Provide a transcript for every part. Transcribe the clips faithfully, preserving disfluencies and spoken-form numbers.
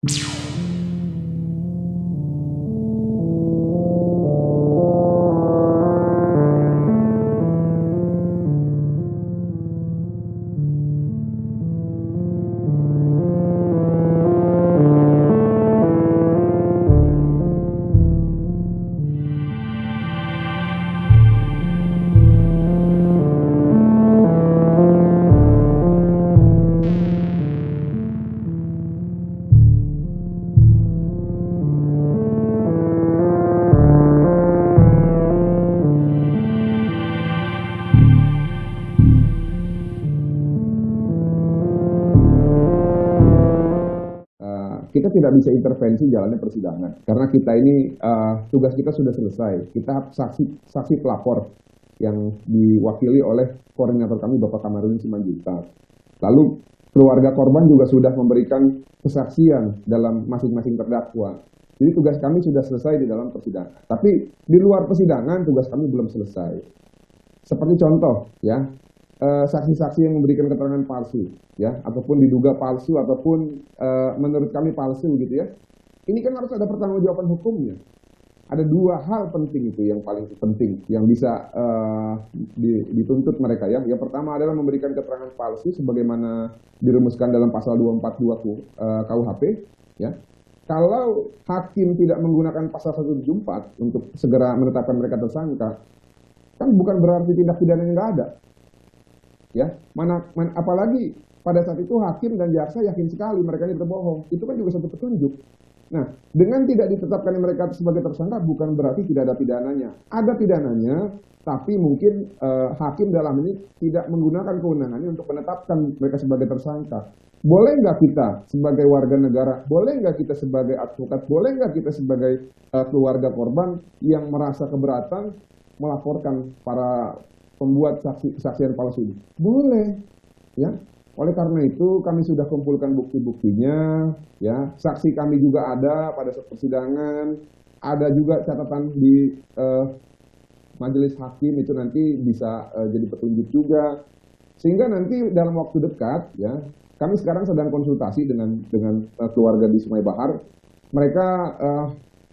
Kita tidak bisa intervensi jalannya persidangan karena kita ini uh, tugas kita sudah selesai. Kita saksi saksi pelapor yang diwakili oleh koordinator kami Bapak Kamarudin Simanjuntak. Lalu keluarga korban juga sudah memberikan kesaksian dalam masing-masing terdakwa. Jadi tugas kami sudah selesai di dalam persidangan. Tapi di luar persidangan tugas kami belum selesai. Seperti contoh ya, saksi-saksi yang memberikan keterangan palsu ya, ataupun diduga palsu ataupun uh, menurut kami palsu gitu ya. Ini kan harus ada pertanggungjawaban hukumnya. Ada dua hal penting itu yang paling penting yang bisa uh, dituntut mereka ya. Yang pertama adalah memberikan keterangan palsu sebagaimana dirumuskan dalam pasal dua empat dua uh, K U H P ya. Kalau hakim tidak menggunakan pasal seratus tujuh puluh empat untuk segera menetapkan mereka tersangka, kan bukan berarti tindak pidana yang nggak ada. Ya, mana, mana apalagi pada saat itu hakim dan jaksa yakin sekali mereka ini berbohong. Itu kan juga satu petunjuk. Nah, dengan tidak ditetapkan mereka sebagai tersangka bukan berarti tidak ada pidananya. Ada pidananya, tapi mungkin eh, hakim dalam ini tidak menggunakan kewenangannya untuk menetapkan mereka sebagai tersangka. Boleh nggak kita sebagai warga negara, boleh nggak kita sebagai advokat, boleh nggak kita sebagai eh, keluarga korban yang merasa keberatan melaporkan para pembuat saksi kesaksian palsu ini? Boleh, ya. Oleh karena itu kami sudah kumpulkan bukti-buktinya, ya. Saksi kami juga ada pada saat persidangan, ada juga catatan di uh, majelis hakim itu nanti bisa uh, jadi petunjuk juga. Sehingga nanti dalam waktu dekat, ya, kami sekarang sedang konsultasi dengan dengan uh, keluarga di Sungai Bahar. Mereka uh,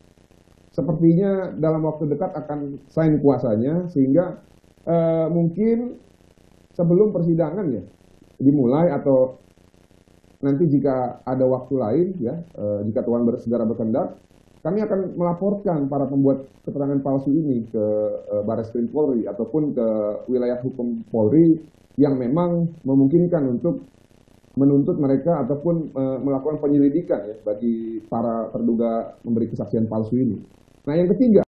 sepertinya dalam waktu dekat akan sign kuasanya, sehingga Uh, mungkin sebelum persidangan ya dimulai atau nanti jika ada waktu lain ya, uh, jika Tuhan segera berkehendak, kami akan melaporkan para pembuat keterangan palsu ini ke uh, Barreskrim Polri ataupun ke wilayah hukum Polri yang memang memungkinkan untuk menuntut mereka ataupun uh, melakukan penyelidikan ya bagi para terduga memberi kesaksian palsu ini. Nah, yang ketiga,